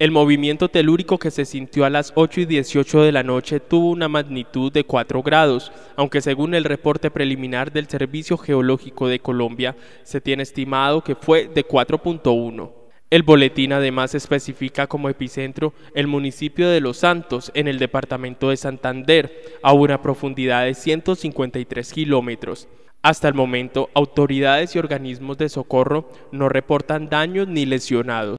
El movimiento telúrico que se sintió a las 8:18 de la noche tuvo una magnitud de 4 grados, aunque según el reporte preliminar del Servicio Geológico de Colombia, se tiene estimado que fue de 4.1. El boletín además especifica como epicentro el municipio de Los Santos, en el departamento de Santander, a una profundidad de 153 kilómetros. Hasta el momento, autoridades y organismos de socorro no reportan daños ni lesionados.